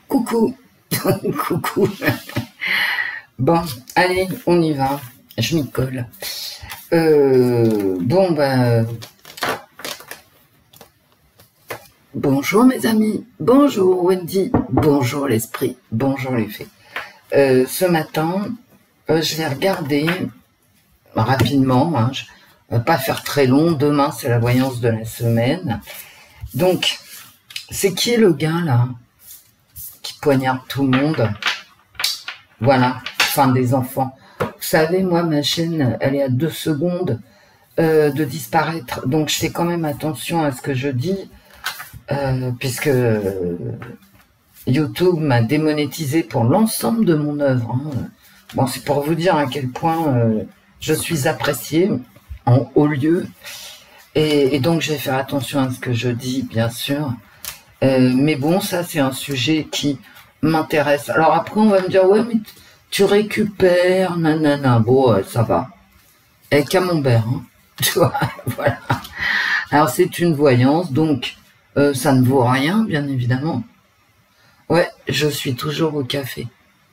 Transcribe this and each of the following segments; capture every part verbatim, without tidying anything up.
Coucou. Coucou. Bon, allez, on y va. Je m'y colle. Euh, bon, ben... Bonjour mes amis. Bonjour Wendy. Bonjour l'esprit. Bonjour les fées. Euh, ce matin, euh, je vais regarder rapidement. Hein, je ne vais pas faire très long. Demain, c'est la voyance de la semaine. Donc, c'est qui le gars là qui poignarde tout le monde? Voilà, fin des enfants. Vous savez, moi, ma chaîne, elle est à deux secondes euh, de disparaître. Donc, je fais quand même attention à ce que je dis, euh, puisque euh, YouTube m'a démonétisé pour l'ensemble de mon œuvre. Hein. Bon, c'est pour vous dire à quel point euh, je suis appréciée en haut lieu. Et, et donc, je vais faire attention à ce que je dis, bien sûr. Euh, mais bon, ça, c'est un sujet qui m'intéresse. Alors après, on va me dire, ouais, mais tu récupères, nanana. Bon, euh, ça va. Et camembert, hein, tu vois, voilà. Alors, c'est une voyance, donc euh, ça ne vaut rien, bien évidemment. Ouais, je suis toujours au café.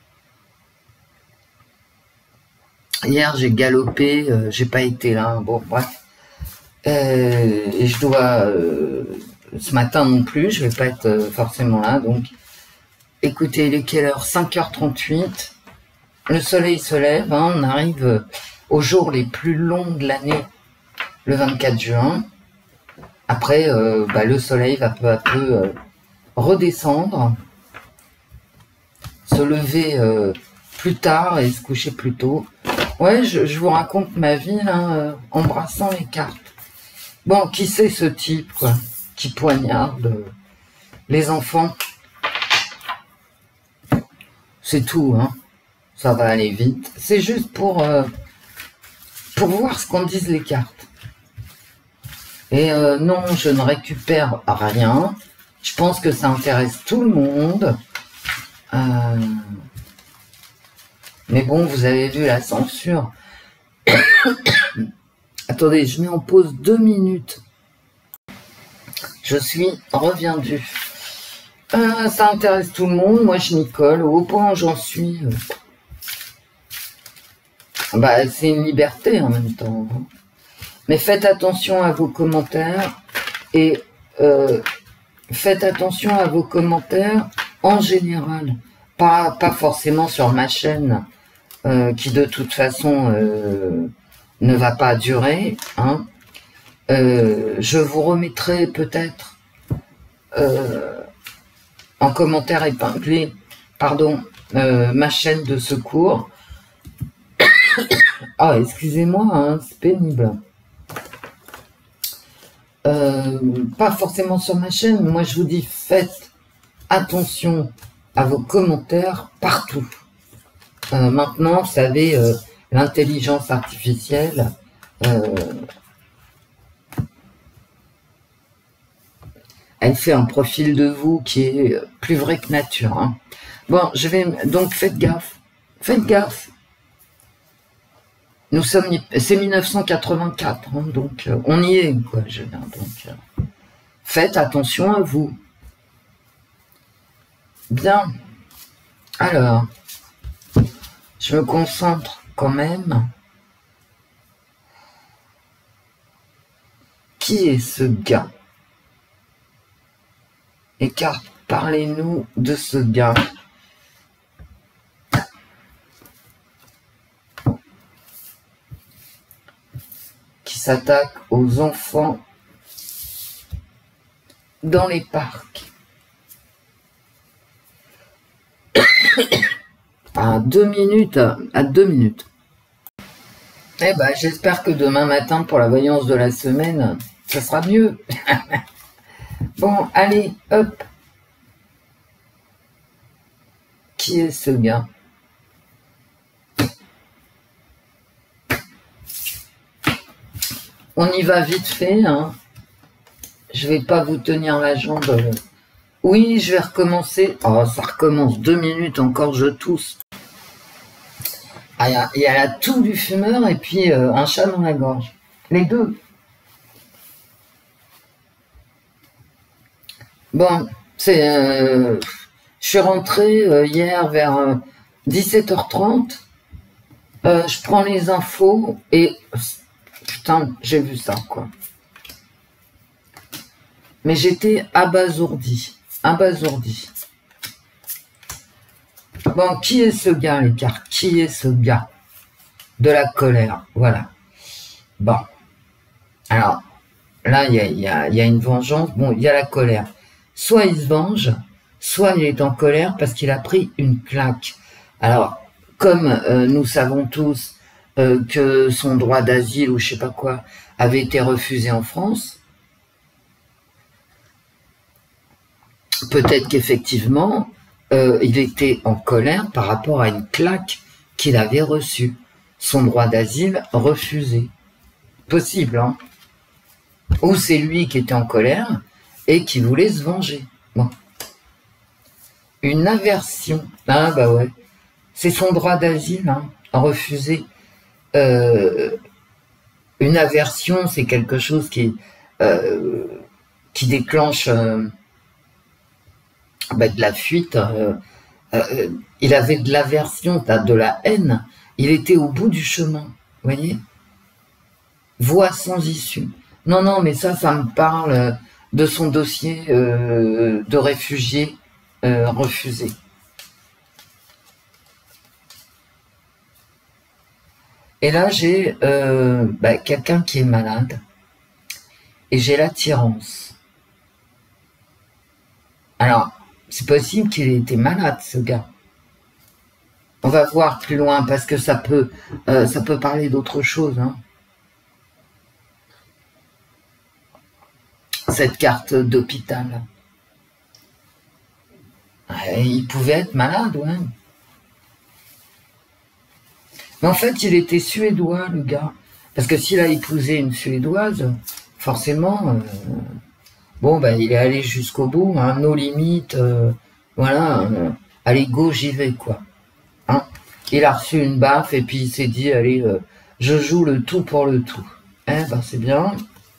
Hier, j'ai galopé, euh, j'ai pas été là, bon, bref. Euh, et je dois... Euh, ce matin non plus, je vais pas être euh, forcément là, donc... Écoutez, il est quelle heure? cinq heures trente-huit. Le soleil se lève, hein, on arrive aux jours les plus longs de l'année, le vingt-quatre juin. Après, euh, bah, le soleil va peu à peu euh, redescendre, se lever euh, plus tard et se coucher plus tôt. Ouais, je, je vous raconte ma vie, là, euh, embrassant les cartes. Bon, qui c'est ce type, quoi, qui poignarde euh, les enfants? C'est tout, hein. Ça va aller vite. C'est juste pour, euh, pour voir ce qu'en disent les cartes. Et euh, non, je ne récupère rien. Je pense que ça intéresse tout le monde. Euh... Mais bon, vous avez vu la censure. Attendez, je mets en pause deux minutes. Je suis reviendue. Euh, ça intéresse tout le monde. Moi, je m'y colle. Au point où j'en suis... Euh... Bah, c'est une liberté en même temps. Mais faites attention à vos commentaires et euh, faites attention à vos commentaires en général. Pas, pas forcément sur ma chaîne euh, qui de toute façon euh, ne va pas durer. Hein. Euh, je vous remettrai peut-être euh, en commentaire épinglé, pardon, euh, ma chaîne de secours. Ah, excusez-moi, hein, c'est pénible. Euh, pas forcément sur ma chaîne, moi je vous dis, faites attention à vos commentaires partout. Euh, maintenant, vous savez, euh, l'intelligence artificielle, euh, elle fait un profil de vous qui est plus vrai que nature. Hein. Bon, je vais, donc faites gaffe, faites gaffe. Nous sommes, c'est mille neuf cent quatre-vingt-quatre, hein, donc euh, on y est, quoi, je veux dire, donc euh, faites attention à vous. Bien, alors, je me concentre quand même. Qui est ce gars? Et car, parlez-nous de ce gars. S'attaque aux enfants dans les parcs. À deux minutes, à deux minutes. Eh ben, j'espère que demain matin, pour la voyance de la semaine, ça sera mieux. Bon, allez, hop. Qui est ce gars? On y va vite fait, hein. Je vais pas vous tenir la jambe. Oui, je vais recommencer. Oh, ça recommence. Deux minutes encore, je tousse. Ah, il y, y a la toux du fumeur et puis euh, un chat dans la gorge. Les deux. Bon, c'est... Euh, Je suis rentrée euh, hier vers euh, dix-sept heures trente. Euh, je prends les infos et... Putain, j'ai vu ça, quoi. Mais j'étais abasourdie. Abasourdie. Bon, qui est ce gars, les cartes? Qui est ce gars? De la colère, voilà. Bon. Alors, là, il y a, y a, y a une vengeance. Bon, il y a la colère. Soit il se venge, soit il est en colère parce qu'il a pris une claque. Alors, comme euh, nous savons tous euh, que son droit d'asile ou je sais pas quoi avait été refusé en France, peut-être qu'effectivement, euh, il était en colère par rapport à une claque qu'il avait reçue. Son droit d'asile refusé. Possible, hein? Ou c'est lui qui était en colère et qui voulait se venger. Bon. Une aversion. Ah bah ouais. C'est son droit d'asile, hein, refusé. Euh, une aversion, c'est quelque chose qui, euh, qui déclenche euh, bah, de la fuite. Euh, euh, il avait de l'aversion, de la haine. Il était au bout du chemin, vous voyez? Voie sans issue. Non, non, mais ça, ça me parle de son dossier euh, de réfugié euh, refusé. Et là, j'ai euh, bah, quelqu'un qui est malade et j'ai l'attirance. Alors, c'est possible qu'il ait été malade, ce gars. On va voir plus loin parce que ça peut, euh, ça peut parler d'autre chose. Hein. Cette carte d'hôpital. Il pouvait être malade, ouais. Mais en fait, il était suédois, le gars. Parce que s'il a épousé une suédoise, forcément, euh, bon, ben, il est allé jusqu'au bout, hein, nos limites, euh, voilà, euh, allez, go, j'y vais, quoi. Hein, il a reçu une baffe et puis il s'est dit, allez, euh, je joue le tout pour le tout. Eh ben, c'est bien.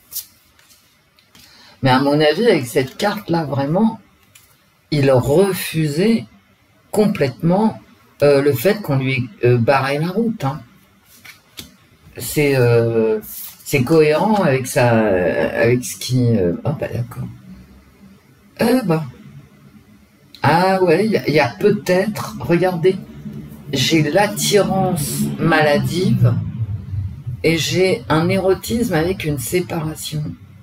Mais à mon avis, avec cette carte-là, vraiment, il refusait complètement euh, le fait qu'on lui euh, barrait la route. Hein. C'est euh, c'est cohérent avec ça, euh, avec ce qui... Euh... Oh, bah d'accord. Eh ben. Ah ouais, il y, y a peut-être... Regardez, j'ai l'attirance maladive et j'ai un érotisme avec une séparation.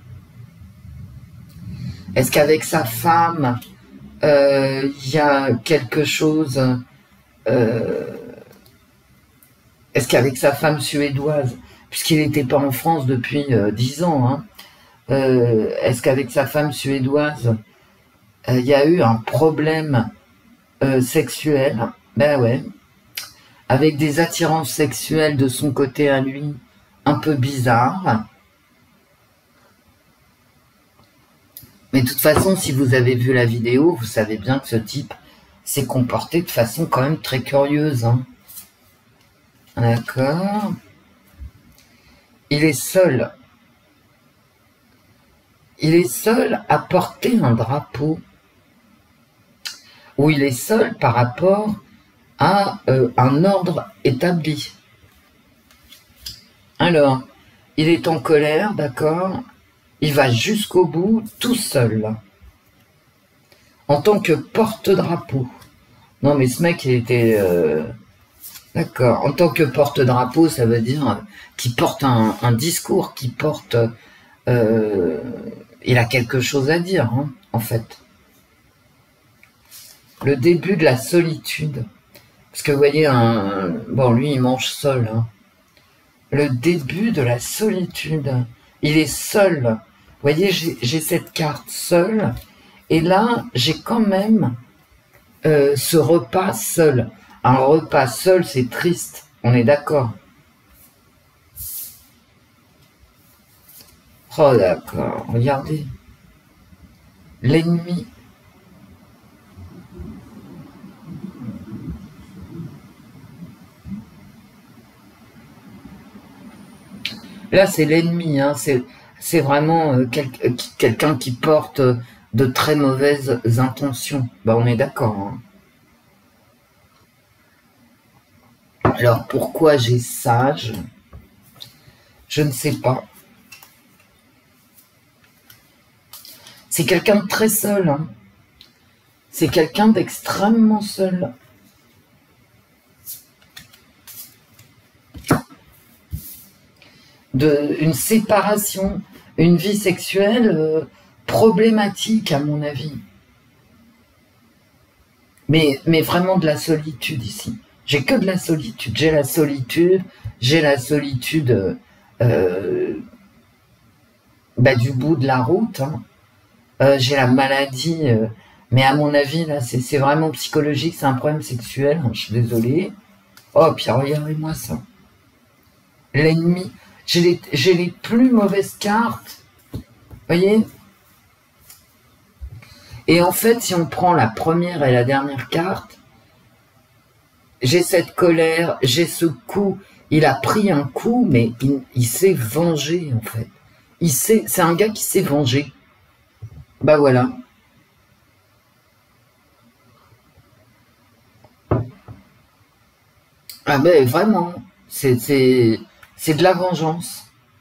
Est-ce qu'avec sa femme, il euh, y a quelque chose... Euh, Est-ce qu'avec sa femme suédoise, puisqu'il n'était pas en France depuis euh, dix ans, hein, euh, est-ce qu'avec sa femme suédoise, il euh, y a eu un problème euh, sexuel? Ben ouais. Avec des attirances sexuelles de son côté à lui, un peu bizarres. Mais de toute façon, si vous avez vu la vidéo, vous savez bien que ce type s'est comporté de façon quand même très curieuse. Hein. D'accord. Il est seul. Il est seul à porter un drapeau. Ou il est seul par rapport à euh, un ordre établi. Alors, il est en colère, d'accord? Il va jusqu'au bout tout seul. En tant que porte-drapeau. Non mais ce mec il était... Euh... D'accord. En tant que porte-drapeau, ça veut dire qu'il porte un, un discours, qu'il porte... Euh... Il a quelque chose à dire, hein, en fait. Le début de la solitude. Parce que vous voyez, un... bon lui il mange seul. Hein. Le début de la solitude. Il est seul. Vous voyez, j'ai cette carte seule. Et là, j'ai quand même euh, ce repas seul. Un repas seul, c'est triste. On est d'accord. Oh d'accord, regardez. L'ennemi. Là, c'est l'ennemi. Hein. C'est vraiment euh, quel, quelqu'un qui porte de très mauvaises intentions. Bah, on est d'accord. Hein. Alors, pourquoi j'ai sage? Je ne sais pas. C'est quelqu'un de très seul. Hein. C'est quelqu'un d'extrêmement seul. De, une séparation, une vie sexuelle euh, problématique, à mon avis. Mais, mais vraiment de la solitude ici. J'ai que de la solitude. J'ai la solitude, j'ai la solitude euh, bah, du bout de la route. Hein. Euh, j'ai la maladie, euh, mais à mon avis, là, c'est vraiment psychologique, c'est un problème sexuel. Hein, je suis désolée. Oh, puis regardez-moi ça. L'ennemi. J'ai les, j'ai les plus mauvaises cartes. Vous voyez? Et en fait, si on prend la première et la dernière carte, j'ai cette colère, j'ai ce coup. Il a pris un coup, mais il, il s'est vengé, en fait. Il s'est, c'est un gars qui s'est vengé. Bah voilà. Ah ben vraiment, c'est de la vengeance.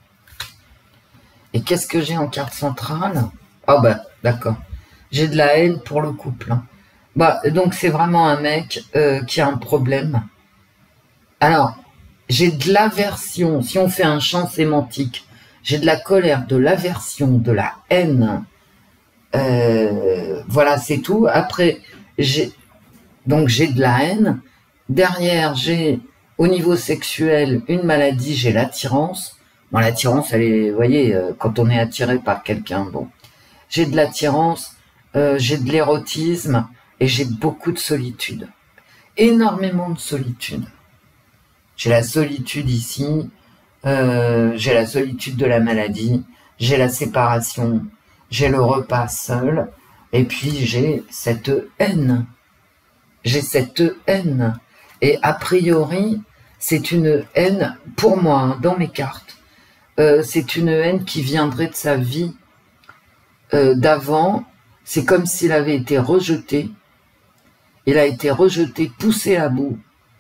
Et qu'est-ce que j'ai en carte centrale? Ah bah d'accord. J'ai de la haine pour le couple. Hein. Bah donc c'est vraiment un mec euh, qui a un problème. Alors, j'ai de l'aversion, si on fait un champ sémantique, j'ai de la colère, de l'aversion, de la haine. Euh, voilà, c'est tout. Après, j'ai donc j'ai de la haine. Derrière, j'ai au niveau sexuel une maladie, j'ai l'attirance. Bon, l'attirance, elle est, vous voyez, euh, quand on est attiré par quelqu'un, bon. J'ai de l'attirance, euh, j'ai de l'érotisme et j'ai beaucoup de solitude. Énormément de solitude. J'ai la solitude ici, euh, j'ai la solitude de la maladie, j'ai la séparation, j'ai le repas seul, et puis j'ai cette haine. J'ai cette haine. Et a priori, c'est une haine, pour moi, hein, dans mes cartes, euh, c'est une haine qui viendrait de sa vie euh, d'avant. C'est comme s'il avait été rejeté. Il a été rejeté, poussé à bout.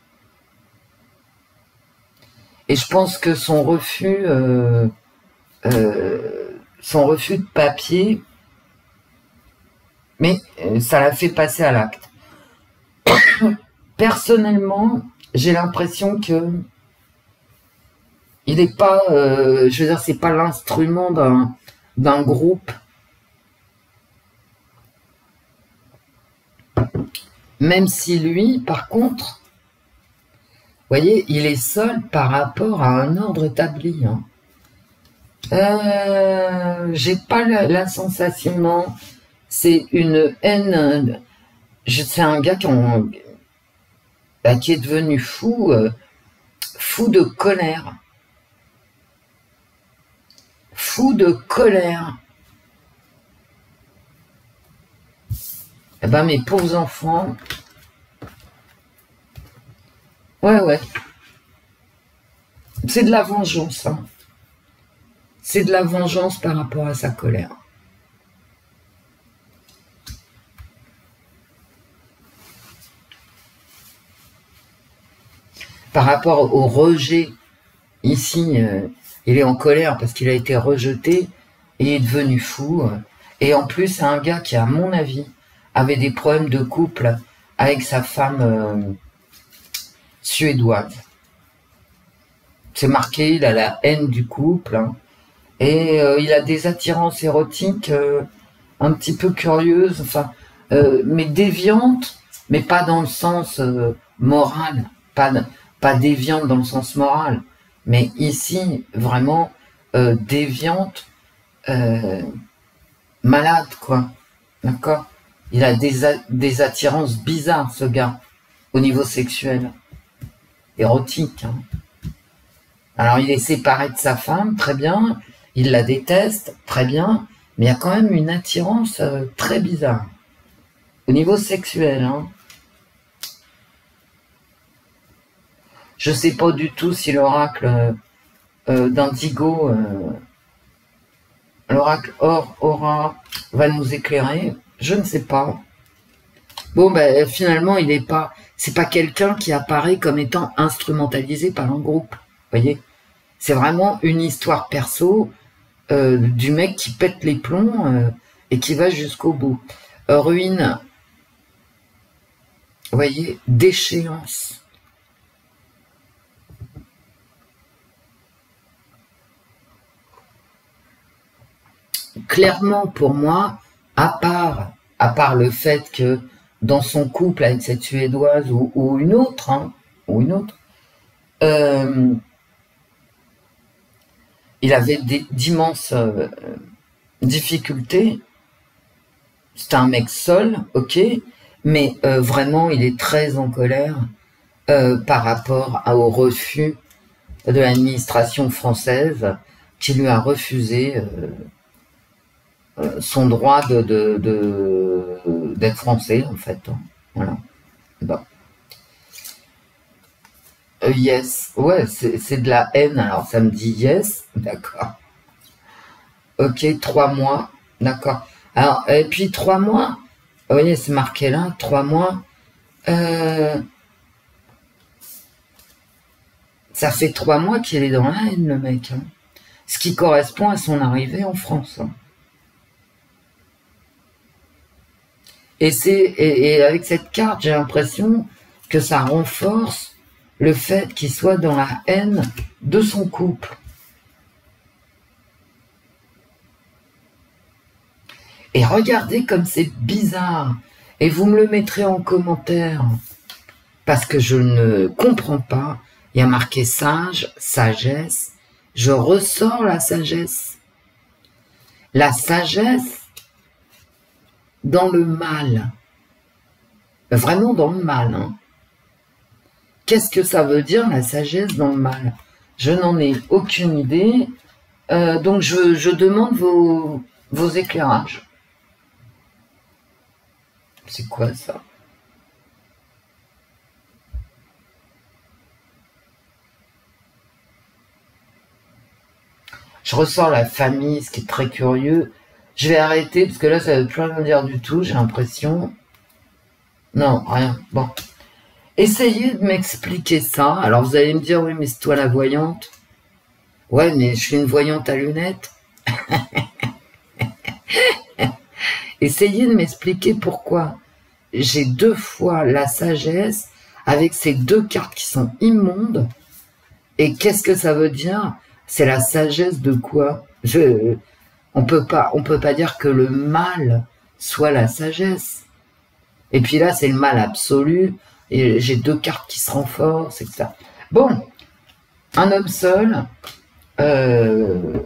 Et je pense que son refus, euh, euh, son refus de papier, mais euh, ça l'a fait passer à l'acte. Personnellement, j'ai l'impression que il n'est pas, euh, je veux dire, c'est pas l'instrument d'un d'un groupe. Même si lui, par contre, vous voyez, il est seul par rapport à un ordre établi. Hein. Euh, j'ai pas la, la sensation, non. C'est une haine. C'est un gars qui, on, bah, qui est devenu fou, euh, fou de colère. Fou de colère. Eh ben, mes pauvres enfants. Ouais, ouais. C'est de la vengeance. Hein. C'est de la vengeance par rapport à sa colère. Par rapport au rejet, ici, euh, il est en colère parce qu'il a été rejeté et il est devenu fou. Euh, et en plus, c'est un gars qui, à mon avis, avait des problèmes de couple avec sa femme euh, suédoise. C'est marqué, il a la haine du couple. Hein, et euh, il a des attirances érotiques euh, un petit peu curieuses, enfin, euh, mais déviantes, mais pas dans le sens euh, moral, pas, pas déviante dans le sens moral, mais ici, vraiment, euh, déviante, euh, malade, quoi, d'accord? Il a des, a des attirances bizarres, ce gars, au niveau sexuel, érotique. Hein. Alors, il est séparé de sa femme, très bien, il la déteste, très bien, mais il y a quand même une attirance euh, très bizarre, au niveau sexuel. Hein. Je ne sais pas du tout si l'oracle euh, euh, d'Indigo euh, L'oracle Or Aura va nous éclairer. Je ne sais pas. Bon, ben finalement, il n'est pas... C'est pas quelqu'un qui apparaît comme étant instrumentalisé par un groupe. Vous voyez? C'est vraiment une histoire perso euh, du mec qui pète les plombs euh, et qui va jusqu'au bout. Euh, ruine. Vous voyez? Déchéance. Clairement, pour moi, à part, à part le fait que dans son couple avec cette Suédoise ou, ou une autre, hein, ou une autre, euh, il avait d'immenses euh, difficultés. C'est un mec seul, ok, mais euh, vraiment, il est très en colère euh, par rapport à, au refus de l'administration française qui lui a refusé euh, euh, son droit de, de, de, d'être français, en fait. Voilà. Bon. Euh, yes. Ouais, c'est de la haine. Alors, ça me dit yes. D'accord. Ok, trois mois. D'accord. Alors, et puis trois mois. Vous voyez, c'est marqué là, trois mois. Euh, ça fait trois mois qu'il est dans la haine, le mec. Hein. Ce qui correspond à son arrivée en France. Hein. Et, et, et avec cette carte, j'ai l'impression que ça renforce le fait qu'il soit dans la haine de son couple. Et regardez comme c'est bizarre. Et vous me le mettrez en commentaire. Parce que je ne comprends pas. Il y a marqué sage, sagesse. Je ressors la sagesse. La sagesse dans le mal. Vraiment dans le mal. Hein. Qu'est-ce que ça veut dire, la sagesse dans le mal? Je n'en ai aucune idée. Euh, donc, je, je demande vos, vos éclairages. C'est quoi, ça? Je ressors la famille, ce qui est très curieux. Je vais arrêter, parce que là, ça ne veut plus rien dire du tout, j'ai l'impression. Non, rien. Bon. Essayez de m'expliquer ça. Alors, vous allez me dire, oui, mais c'est toi la voyante. Ouais, mais je suis une voyante à lunettes. Essayez de m'expliquer pourquoi j'ai deux fois la sagesse avec ces deux cartes qui sont immondes. Et qu'est-ce que ça veut dire? C'est la sagesse de quoi? Je... On peut pas, on peut pas dire que le mal soit la sagesse. Et puis là, c'est le mal absolu. Et j'ai deux cartes qui se renforcent, et cetera. Bon, un homme seul, euh,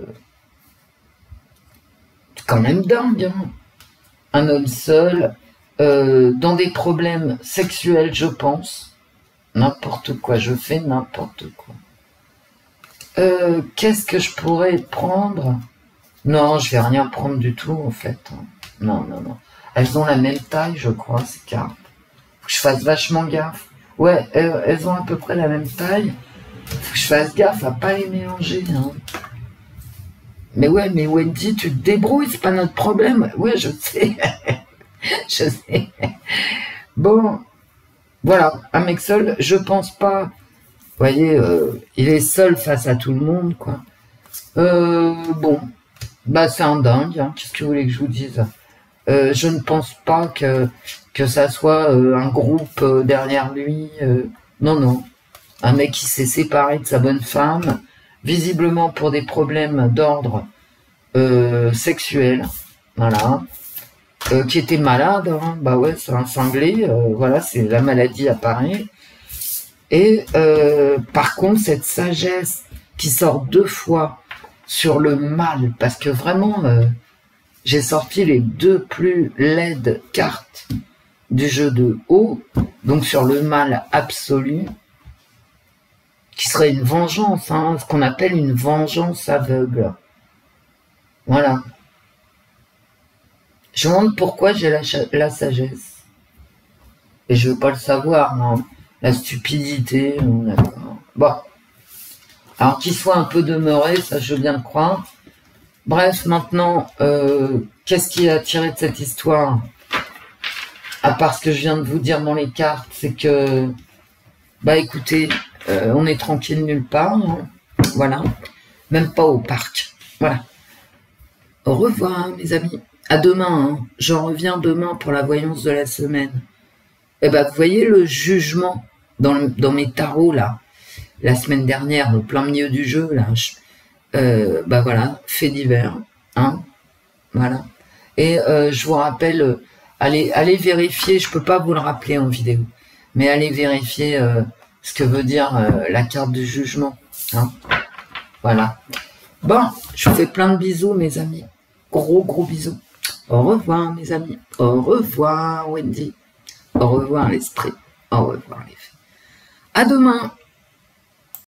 c'est quand même dingue. Hein. Un homme seul, euh, dans des problèmes sexuels, je pense. N'importe quoi, je fais n'importe quoi. Euh, Qu'est-ce que je pourrais prendre? Non, je vais rien prendre du tout, en fait. Non, non, non. Elles ont la même taille, je crois, ces cartes. Faut que je fasse vachement gaffe. Ouais, elles, elles ont à peu près la même taille. Faut que je fasse gaffe à pas les mélanger. Hein. Mais ouais, mais Wendy, tu te débrouilles, c'est pas notre problème. Ouais, je sais. Je sais. Bon, voilà, un mec seul, je pense pas. Vous voyez, euh, il est seul face à tout le monde, quoi. Euh, bon. Bah, c'est un dingue, hein. Qu'est-ce que vous voulez que je vous dise? euh, Je ne pense pas que, que ça soit euh, un groupe euh, derrière lui. Euh, non, non. Un mec qui s'est séparé de sa bonne femme, visiblement pour des problèmes d'ordre euh, sexuel. Voilà. Euh, qui était malade. Hein. Bah ouais, c'est un cinglé. Euh, voilà, c'est la maladie apparaît. Et euh, par contre, cette sagesse qui sort deux fois sur le mal, parce que vraiment, euh, j'ai sorti les deux plus laides cartes du jeu de haut, donc sur le mal absolu, qui serait une vengeance, hein, ce qu'on appelle une vengeance aveugle. Voilà. Je me demande pourquoi j'ai la, la sagesse. Et je veux pas le savoir, non. La stupidité, d'accord. Bon. Alors qu'il soit un peu demeuré, ça je veux bien le croire. Bref, maintenant, euh, qu'est-ce qui a tiré de cette histoire? À part ce que je viens de vous dire dans les cartes, c'est que, bah écoutez, euh, on est tranquille nulle part, hein. Voilà, même pas au parc, voilà. Au revoir mes amis, à demain, hein. Je reviens demain pour la voyance de la semaine. Et bah vous voyez le jugement dans, le, dans mes tarots là, la semaine dernière, au plein milieu du jeu, là, je, euh, bah voilà, fait divers, hein, voilà. Et euh, je vous rappelle, euh, allez, allez vérifier, je peux pas vous le rappeler en vidéo, mais allez vérifier euh, ce que veut dire euh, la carte du jugement, hein, voilà. Bon, je vous fais plein de bisous mes amis, gros gros bisous. Au revoir mes amis, au revoir Wendy, au revoir l'esprit, au revoir les filles. À demain.